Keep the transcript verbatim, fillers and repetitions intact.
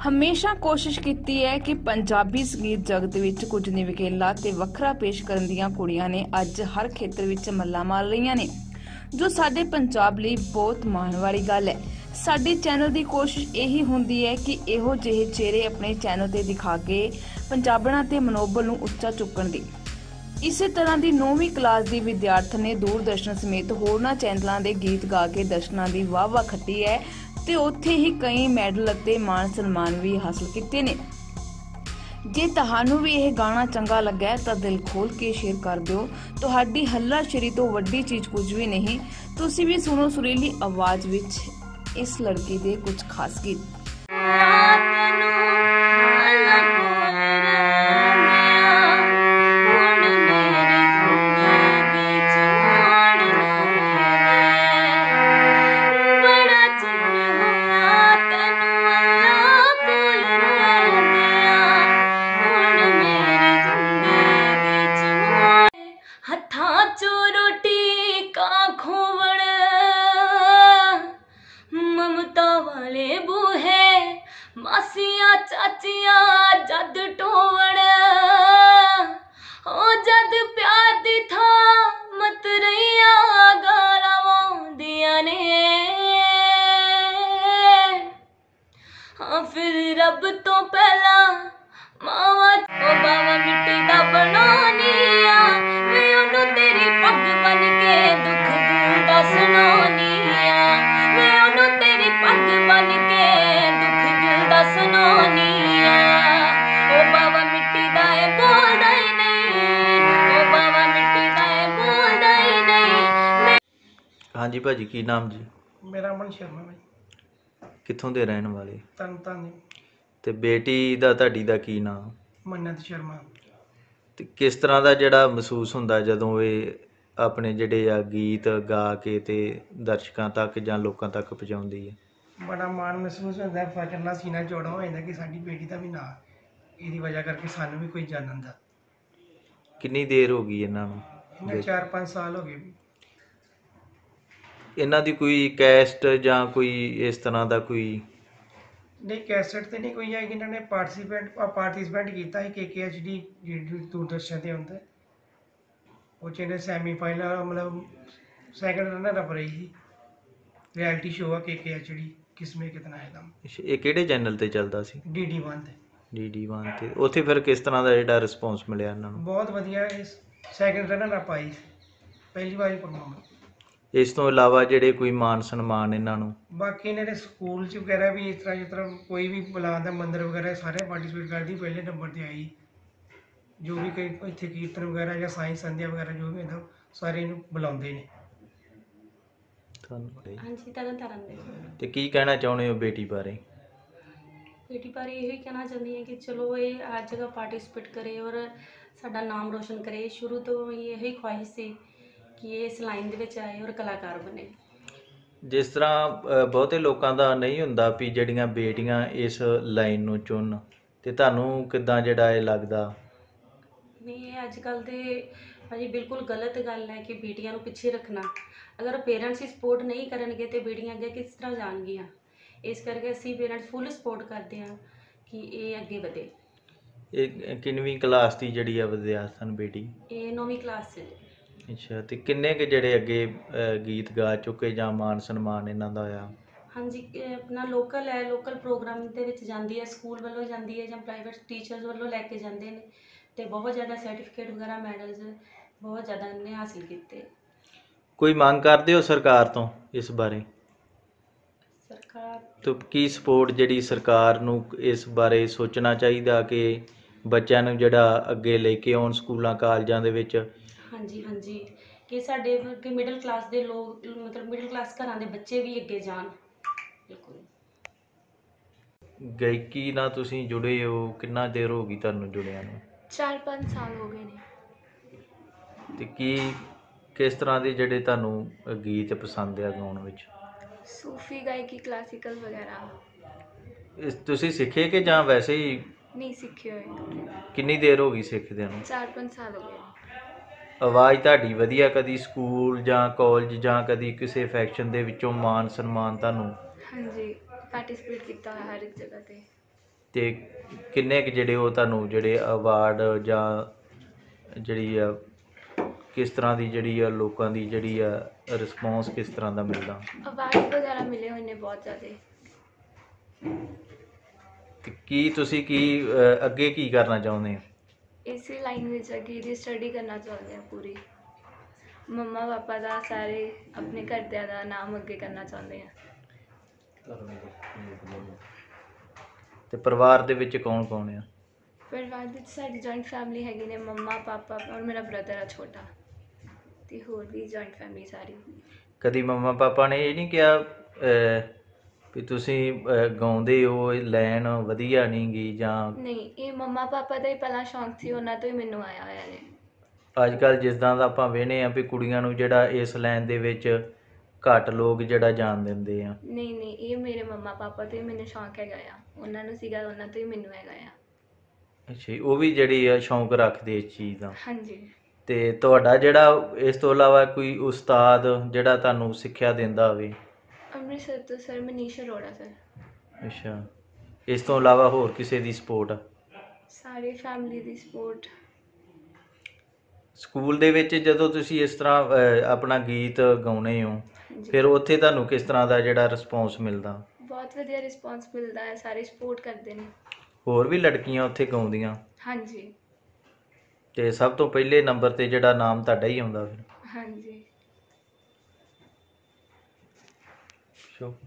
हमेशा कोशिश की है कि पंजाबी संगीत जगत विच कुछ निवेकला ते वखरा पेश करन दियां कुड़ियां ने अज हर खेतर विच मल्ला मार रहीआं ने, जो साडे पंजाब लई बहुत माण वाली गल है। साडे चैनल की कोशिश यही हुंदी है कि इहो जिहे चेहरे अपने चैनल ते दिखा के पंजाबणां ते मनोबल नूं उच्चा चुकण दी। इसे तरह की नौवीं क्लास की विद्यार्थी ने दूरदर्शन समेत होरना चैनलों के गीत गा के दर्शकों की वाह वाह खट्टी है ते उत्थे ही कई मैडल अते मान सन्मान भी हासिल किए ने। जे तुहानू भी यह गाना चंगा लगा है तो दिल खोल के शेयर कर दो। तुहाडी हल्लाशेरी तो वड्डी चीज कुछ भी नहीं। तुसी भी सुनो सुरीली आवाज विच इस लड़की दे कुछ खास गीत। मासिया चाचिया जद टोवण ओ जद प्यार दी था मत रहिया गाला वाउंदिया ने। हाँ फिर रब तो पहला मावा तो बावा मिट्टी दा बनानिया वे ओनू तेरी पग बन के दुख दिल दा सुनानिया वे ओनू तेरी पग बन के दुख दिल दा सुनानिया। ओ बावा मिट्टी दा ए बोलदा ही नहीं, ओ बावा मिट्टी दा ए बोलदा ही नहीं। हाँ जी भाजी, की नाम जी? मेरा अमन शर्मा भाई। कित्थों दे रहने वाले? तरनतारन। ते बेटी दा तुहाडी दा की नाम? मन्नत शर्मा। ते किस तरह दा जिहड़ा महसूस हुंदा जदों ਇਹ ਆਪਣੇ ਜਿਹੜੇ ਆ ਗੀਤ ਗਾ ਕੇ ਤੇ ਦਰਸ਼ਕਾਂ ਤੱਕ ਜਾਂ ਲੋਕਾਂ ਤੱਕ ਪਹੁੰਚਾਉਂਦੀ ਹੈ? बड़ा मान महसूस होता है, फकर ना सीना चौड़ा हो जाता कि साडी बेटी का भी ना ਇਹਦੀ ਵਜ੍ਹਾ ਕਰਕੇ ਸਾਨੂੰ ਵੀ ਕੋਈ ਜਾਣਨ ਦਾ। ਕਿੰਨੀ ਦੇਰ ਹੋ ਗਈ ਇਹਨਾਂ ਨੂੰ? ਇਹਨਾਂ ਚਾਰ ਪੰਜ ਸਾਲ ਹੋ ਗਏ। ਇਹਨਾਂ ਦੀ ਕੋਈ ਕੈਸਟ ਜਾਂ ਕੋਈ ਇਸ ਤਰ੍ਹਾਂ ਦਾ ਕੋਈ? नहीं कैसेट तो नहीं कोई है, इन्होंने पार्टिसिपेंट पार्टिसिपेंट किया है के के एच डी दूरदर्शन से होंगे वो इन्हें सैमीफाइनल मतलब सैकंड रनर अप रही थी। रियलिटी शो है के के एच डी किसमें कितना है दम। ਇਹ ਕਿਹੜੇ ਚੈਨਲ ਤੇ ਚੱਲਦਾ ਸੀ? डी डी वन ਤੇ। डी डी वन ਤੇ ਉੱਥੇ ਫਿਰ ਕਿਸ ਤਰ੍ਹਾਂ ਦਾ ਜਿਹੜਾ ਰਿਸਪੌਂਸ ਮਿਲਿਆ ਇਹਨਾਂ ਨੂੰ? बहुत वधिया सैकंड रनर अप आई पहली बार परफॉर्मेंस। ਇਸ ਤੋਂ ਇਲਾਵਾ ਜਿਹੜੇ ਕੋਈ ਮਾਨ ਸਨਮਾਨ ਇਹਨਾਂ ਨੂੰ? बाकी इन्होंने स्कूल च वगैरह भी इस तरह जिस तरह कोई भी बुलादा मंदिर वगैरह सारे पार्टिसिपेट करती पहले नंबर पर आई। जो भी कोई इतने कीर्तन वगैरह या साइंस संध्या वगैरह जो भी होता सारे इन्हू बुलाते हैं। हाँ जी तरनतारन दे। ਤੇ ਕੀ ਕਹਿਣਾ ਚਾਹੁੰਦੇ ਹੋ ਬੇਟੀ ਬਾਰੇ? बेटी बारे यही कहना चाहती है कि चलो ये हर जगह पार्टिसिपेट करे और साडा नाम रोशन करे। शुरू तो यही ख्वाहिश सी कि ये इस लाइन दे विच आए और कलाकार बने। जिस तरह बहुते लोगों का नहीं हुंदा भी जड़ियाँ बेटियां इस लाइन नूं चुन ते तुहानूं किदां जिहड़ा इह लगदा? नहीं अजकल तो भाजी बिल्कुल गलत गल है कि बेटियां नूं पिछे रखना। अगर पेरेंट्स ही सपोर्ट नहीं करनगे तो बेटियां अगे किस तरह जाणगियां। इस करके असीं पेरेंट्स फुल सपोर्ट करते हैं कि ये अगे वधे। ਇਹ ਕਿੰਨਵੀਂ ਕਲਾਸ ਦੀ ਜਿਹੜੀ ਆ ਵਿਦਿਆਰਥਣ ਬੇਟੀ? ये नौवीं क्लास से। ਅੱਛਾ, ਤੇ ਕਿੰਨੇ ਕੁ ਜਿਹੜੇ ਅੱਗੇ ਅ, ਗੀਤ ਗਾ ਚੁੱਕੇ ਜਾਂ ਮਾਨ ਸਨਮਾਨ ਇਹਨਾਂ ਦਾ ਹੋਇਆ? हाँ जी अपना लोकल है, लोकल प्रोग्राम दे विच जांदी है, स्कूल वालों जांदी है या प्राइवेट टीचर्स वालों लैके जाते हैं तो बहुत ज़्यादा सर्टिफिकेट वगैरह मैडल्स बहुत ज़्यादा इन्हें हासिल किए। ਕੋਈ ਮੰਗ ਕਰਦੇ ਹੋ ਸਰਕਾਰ ਤੋਂ ਇਸ ਬਾਰੇ? सरकार तो की सपोर्ट ਜਿਹੜੀ ਸਰਕਾਰ ਨੂੰ ਇਸ ਬਾਰੇ ਸੋਚਣਾ ਚਾਹੀਦਾ ਕਿ ਬੱਚਿਆਂ ਨੂੰ ਜਿਹੜਾ ਅੱਗੇ ਲੈ ਕੇ ਆਉਣ ਸਕੂਲਾਂ ਕਾਲਜਾਂ ਦੇ ਵਿੱਚ? हाँ जी हाँ जी कि साढ़े कि मिडल क्लास के लोग मतलब मिडल क्लास घर के बच्चे भी अगे जान। बिल्कुल। ਗਾਇਕੀ ਨਾਲ ਤੁਸੀਂ ਜੁੜੇ ਹੋ, ਕਿੰਨਾ ਦੇਰ ਹੋ ਗਈ ਤੁਹਾਨੂੰ ਜੁੜਿਆਂ ਨੂੰ? ਚਾਰ ਪੰਜ ਸਾਲ ਹੋ ਗਏ ਨੇ। ਤੇ ਕੀ ਕਿਸ ਤਰ੍ਹਾਂ ਦੇ ਜਿਹੜੇ ਤੁਹਾਨੂੰ ਗੀਤ ਪਸੰਦ ਆ ਗਾਉਣ ਵਿੱਚ? सूफी गायकी क्लासिकल वगैरह। ਇਸ ਤੁਸੀਂ ਸਿੱਖੇ ਕਿ ਜਾਂ ਵੈਸੇ ਹੀ? नहीं सीखे हुए। ਕਿੰਨੀ ਦੇਰ ਹੋ ਗਈ ਸਿੱਖਦਿਆਂ ਨੂੰ? चार पाँच साल हो गए। ਆਵਾਜ਼ ਤੁਹਾਡੀ ਵਧੀਆ, ਕਦੀ ਸਕੂਲ ਜਾਂ ਕਾਲਜ ਜਾਂ ਕਦੀ ਕਿਸੇ ਫੈਕਸ਼ਨ ਦੇ ਵਿੱਚੋਂ ਮਾਨ ਸਨਮਾਨ ਤੁਹਾਨੂੰ? हाँ जी पार्टिसिपेट किया हर एक जगह पे। ਤੇ ਕਿੰਨੇ ਕੁ ਜਿਹੜੇ ਉਹ ਤੁਹਾਨੂੰ ਜਿਹੜੇ ਅਵਾਰਡ ਜਾਂ ਜਿਹੜੀ ਆ ਕਿਸ ਤਰ੍ਹਾਂ ਦੀ ਜਿਹੜੀ ਆ ਲੋਕਾਂ ਦੀ ਜਿਹੜੀ ਆ ਰਿਸਪੌਂਸ ਕਿਸ ਤਰ੍ਹਾਂ ਦਾ ਮਿਲਦਾ? ਅਵਾਰਡ ਵਗੈਰਾ ਮਿਲੇ ਹੋਏ ਨੇ ਬਹੁਤ ਜ਼ਿਆਦਾ। ਤੇ ਕੀ ਤੁਸੀਂ ਕੀ ਅ, ਅੱਗੇ ਕੀ ਕਰਨਾ ਚਾਹੁੰਦੇ ਹੋ? ਇਸੇ ਲਾਈਨ ਵਿੱਚ ਅੱਗੇ ਦੀ ਸਟੱਡੀ ਕਰਨਾ ਚਾਹੁੰਦੇ ਹਾਂ ਪੂਰੀ। ਮੰਮਾ ਪਾਪਾ ਦਾ ਸਾਰੇ ਆਪਣੇ ਘਰਦਿਆਂ ਦਾ ਨਾਮ ਅੱਗੇ ਕਰਨਾ ਚਾਹੁੰਦੇ ਹਾਂ। ਤੇ ਪਰਿਵਾਰ ਦੇ ਵਿੱਚ ਕੌਣ ਕੌਣ ਆ? ਪਰਿਵਾਰ ਵਿੱਚ ਸਾਡੀ ਜੁਆਇੰਟ ਫੈਮਿਲੀ ਹੈਗੀ ਨੇ, ਮੰਮਾ ਪਾਪਾ ਔਰ ਮੇਰਾ ਬ੍ਰਦਰ ਆ ਛੋਟਾ, ਤੇ ਹੋਰ ਵੀ ਜੁਆਇੰਟ ਫੈਮਿਲੀ ਸਾਰੀ। ਕਦੀ ਮੰਮਾ ਪਾਪਾ ਨੇ ਇਹ ਨਹੀਂ ਕਿਹਾ ਅ, ਵੀ ਤੁਸੀਂ ਅ, ਗਾਉਂਦੇ ਹੋ ਇਹ ਲਾਈਨ ਵਧੀਆ ਨਹੀਂ ਗੀ ਜਾਂ? ਨਹੀਂ, ਇਹ ਮੰਮਾ ਪਾਪਾ ਦਾ ਹੀ ਪਹਿਲਾਂ ਸ਼ੌਂਕ ਸੀ, ਉਹਨਾਂ ਤੋਂ ਹੀ ਮੈਨੂੰ ਆਇਆ ਹੋਇਆ ਨੇ। ਅੱਜ ਕੱਲ੍ਹ ਜਿੱਦਾਂ ਦਾ ਆਪਾਂ ਵੇਖਦੇ ਆ ਵੀ ਕੁੜੀਆਂ ਨੂੰ ਜਿਹੜਾ ਇਸ ਲਾਈਨ ਦੇ ਵਿੱਚ ਘੱਟ ਲੋਕ ਜਿਹੜਾ ਜਾਣ ਦਿੰਦੇ ਆ। ਨਹੀਂ ਨਹੀਂ, ਇਹ ਮੇਰੇ ਮੰਮਾ ਪਾਪਾ ਤੋਂ ਹੀ ਮੈਨੂੰ ਸ਼ੌਂਕ ਹੈਗਾ ਆ, ਉਹਨਾਂ ਨੂੰ ਸੀਗਾ, ਉਹਨਾਂ ਤੋਂ ਹੀ ਮੈਨੂੰ ਹੈਗਾ ਆ। ਅੱਛਾ ਜੀ, ਉਹ ਵੀ ਜਿਹੜੀ ਆ ਸ਼ੌਂਕ ਰੱਖਦੇ ਇਸ ਚੀਜ਼ ਦਾ। ਹਾਂਜੀ। ਤੇ ਤੁਹਾਡਾ ਜਿਹੜਾ ਇਸ ਤੋਂ ਇਲਾਵਾ ਕੋਈ ਉਸਤਾਦ ਜਿਹੜਾ ਤੁਹਾਨੂੰ ਸਿੱਖਿਆ ਦਿੰਦਾ ਹੋਵੇ? ਅੰਮ੍ਰਿਤਸਰ ਤੋਂ ਸਰ ਮਨੀਸ਼ ਅਰੋੜਾ ਸਰ। ਅੱਛਾ, ਇਸ ਤੋਂ ਇਲਾਵਾ ਹੋਰ ਕਿਸੇ ਦੀ ਸਪੋਰਟ? ਸਾਰੀ ਫੈਮਿਲੀ ਦੀ ਸਪੋਰਟ। ਸਕੂਲ ਦੇ ਵਿੱਚ ਜਦੋਂ ਤੁਸੀਂ ਇਸ ਤਰ੍ਹਾਂ ਅ, ਆਪਣਾ ਗੀਤ ਗਾਉਂਦੇ ਹੋ ਹਾਂਜੀ। ਫਿਰ ਉੱਥੇ ਤੁਹਾਨੂੰ ਕਿਸ ਤਰ੍ਹਾਂ ਦਾ ਜਿਹੜਾ ਰਿਸਪੌਂਸ ਮਿਲਦਾ? ਬਹੁਤ ਵਧੀਆ ਰਿਸਪੌਂਸ ਮਿਲਦਾ ਹੈ, ਸਾਰੇ ਸਪੋਰਟ ਕਰਦੇ ਨੇ। ਹੋਰ ਵੀ ਲੜਕੀਆਂ ਉੱਥੇ ਗਾਉਂਦੀਆਂ? ਹਾਂਜੀ। ਤੇ ਸਭ ਤੋਂ ਪਹਿਲੇ ਨੰਬਰ ਤੇ ਜਿਹੜਾ ਨਾਮ ਤੁਹਾਡਾ ਹੀ ਆਉਂਦਾ ਫਿਰ? ਹਾਂਜੀ। ਸ਼ੁਭ